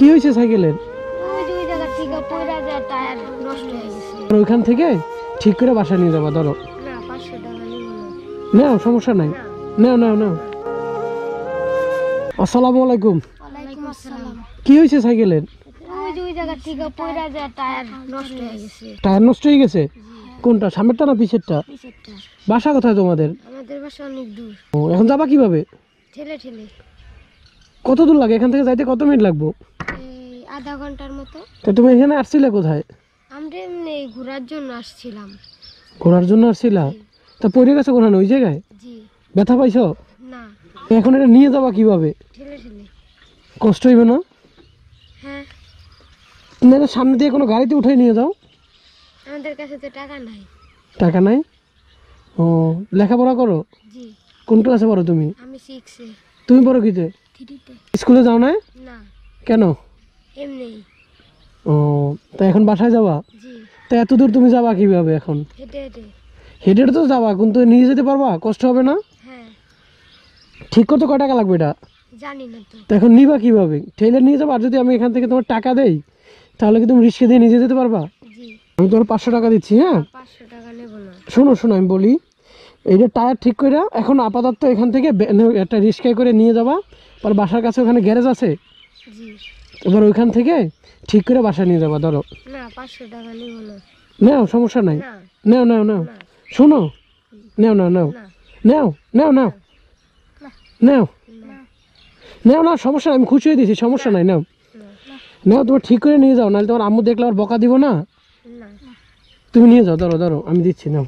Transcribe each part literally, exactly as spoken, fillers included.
কি হয়েছে সাইকেলের? ওই যে ওই জায়গা থেকে পয়রা যায়, টায়ার নষ্ট হয়ে গেছে। আর ওইখান থেকে ঠিক করে বাসা নিয়ে যাবা। ধরো না, পাঁচশো টাকা নিব নাও, না। সমস্যা নাই। নাও নাও নাও। আসসালামু আলাইকুম। ওয়ালাইকুম আসসালাম। কি হয়েছে সাইকেলের? ওই যে ওই জায়গা থেকে পয়রা যায়, টায়ার নষ্ট হয়ে গেছে। টায়ার নষ্ট হয়ে গেছে? কোনটা, সামনেরটা না পিছেরটা? পিছেরটা। বাসা কোথায় তোমাদের? আমাদের বাসা অনেক দূর। ও, এখন যাবা কিভাবে? ঠেলে ঠেলে। কত দূর লাগে এখান থেকে যাইতে? কত মিনিট লাগবো? এই আধা ঘন্টার মতো। তা তুমি এখানে আসছিলে কোথায়? আমরা এমনি ঘোরার জন্য আসছিলাম। ঘোরার জন্য আসছিলা? তা পড়ে গেছে কোথায়? ওই জায়গায় জি। ব্যথা পাইছো? না, এখন এটা নিয়ে যাবা কিভাবে? ঠেলে ঠেলে। কষ্ট হইবে না? হ্যাঁ। তুমি এটা সামনে দিয়ে কোনো গাড়িতে উঠে নিয়ে যাও। আমাদের কাছে তো টাকা নাই। টাকা নাই? ও, লেখাপড়া করো? জি। কোন ক্লাসে পড়ো তুমি? আমি সিক্সে। তুমি পড়ো কিতে? থ্রিতে। স্কুলে যাও না? না, কেন? এমনি। ও, তা এখন বাসায় যাবা? জি। তা এত দূর তুমি যাবা কিভাবে এখন? হেঁটে হেঁটে। হেঁটে হেঁটে তো যাবা, কিন্তু নিয়ে যেতে পারবা? কষ্ট হবে না? হ্যাঁ। ঠিক করতে কয় টাকা লাগবে এটা? জানি না তো। তো এখন নিবা কিভাবে? ঠেলে নিয়ে যাবা? আর যদি আমি এখান থেকে তোমার টাকা দেই, তাহলে কি তুমি রিক্সা দিয়ে নিয়ে যেতে পারবা? জি। আমি তোমার পাঁচশো টাকা দিচ্ছি। হ্যাঁ, পাঁচশো টাকা নেব না। শোনো শোনো, আমি বলি, এইটা টায়ার ঠিক করে এখন আপাতত এখান থেকে বে- একটা রিক্সায় করে নিয়ে যাবা। পর বাসার কাছে ওখানে গ্যারেজ আছে, জি। এবার ওইখান থেকে ঠিক করে বাসা নিয়ে যাবা। ধরো না, পাঁচশো টাকা নেব না। নাও, সমস্যা নাই। না। নাও নাও নাও। না। শোনো, নাও নাও নাও না। নাও নাও নাও নাও না। নাও না, সমস্যা নাই, আমি খুশি হয়ে দিয়েছি, সমস্যা নাই। নাও না। নাও, তোমার ঠিক করে নিয়ে যাও, নাহলে তোমার আম্মু দেখলে আর বকা দিব না। না। তুমি নিয়ে যাও, ধরো ধরো, আমি দিচ্ছি। নাও,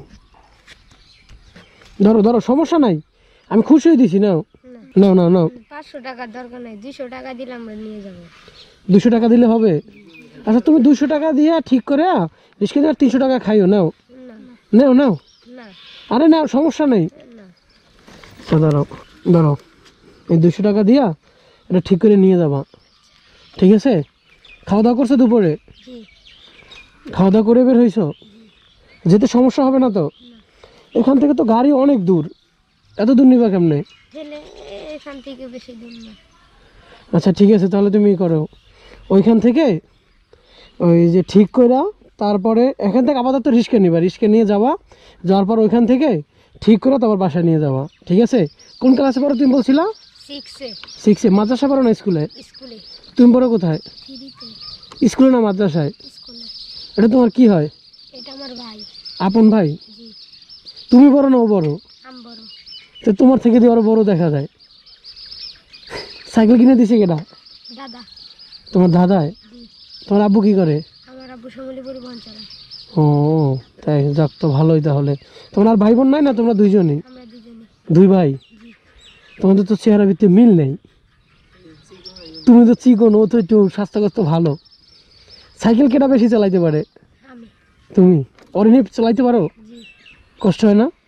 ধরো ধরো, সমস্যা নাই, আমি খুশি হয়ে দিয়েছি। নাও নাও নাও নাও। পাঁচশো টাকার দরকার নাই, দুশো টাকা দিলে আমরা নিয়ে যাবো। দুশো টাকা দিলে হবে? আচ্ছা, তুমি দুশো টাকা দিয়ে ঠিক করে রিস্কে দিয়ে তিনশো টাকা খাইও। নাও না। নাও নাও। না। আরে নাও, সমস্যা নেই। না। তো ধরো ধরো, এই দুশো টাকা দিয়া এটা ঠিক করে নিয়ে যাবা, ঠিক আছে? খাওয়া দাওয়া করছো দুপুরে? জি। খাওয়া দাওয়া করে বের হয়েছো? যেতে সমস্যা হবে না তো? এখান থেকে তো গাড়ি অনেক দূর, এত দূর নিবা কেমনে? ঠেলে এখান থেকে বেশি দূর না। আচ্ছা ঠিক আছে, তাহলে তুমি ই করো, ওইখান থেকে ওই যে ঠিক কইরা, তারপরে এখান থেকে আপাতত রিস্কে নিবা, রিস্কে নিয়ে যাবা, যাওয়ার পর ওইখান থেকে ঠিক করে তারপর বাসায় নিয়ে যাওয়া, ঠিক আছে? কোন ক্লাসে পড়ো তুমি বলছিলা? সিক্সে। সিক্সে? মাদ্রাসা পড়ো না স্কুলে? স্কুলে। তুমি পড়ো কোথায়? থ্রিতে। স্কুলে না মাদ্রাসায়? স্কুলে। এটা তোমার কি হয়? এটা আমার ভাই। আপন ভাই? জি। তুমি বড় না ও বড়? আম বড়। তো তোমার থেকে দিয়ে আরো বড় দেখা যায়। সাইকেল কিনে দিছে কেটা? দাদা। তোমার দাদায়? জি। তোমার আব্বু কি করে? আমার আব্বু সমলি পরিবহন চালায়। ও তাই, যাক, তো ভালোই তাহলে। তোমার আর ভাই বোন নাই না? তোমরা দুইজনই? আমরা দুজনে। দুই ভাই? জি। তোমাদের তো চেহারা ভিত্তি মিল নেই, তুমি তো চিকন, ও তো একটু স্বাস্থ্যগ্রস্ত ভালো। সাইকেল কেটা বেশি চালাইতে পারে? আমি। তুমি? অরিনি চালাইতে পারো? জি। কষ্ট হয় না?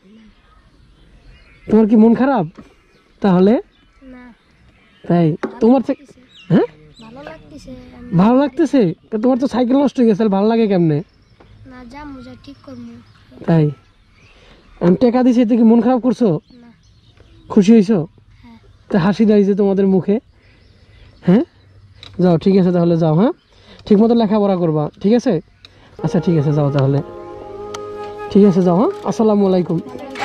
তোমার কি মন খারাপ তাহলে? না। তাই? তোমার থেকে হ্যাঁ ভালো লাগতেছে। ভালো লাগতেছে? তা তোমার তো সাইকেল নষ্ট হয়ে গেছে, ভালো লাগে কেমনে? না, যা মজা ঠিক করবো। তাই? আমি টাকা দিছি, এতে কি মন খারাপ করছো? না। খুশি হয়েছো? হ্যাঁ। তা হাসি দেয় যে তোমাদের মুখে। হ্যাঁ, যাও, ঠিক আছে তাহলে যাও। হ্যাঁ, ঠিক মতো লেখাপড়া করবা, ঠিক আছে? আচ্ছা ঠিক আছে, যাও তাহলে, ঠিক আছে, যাও। হ্যাঁ, আসসালামু আলাইকুম।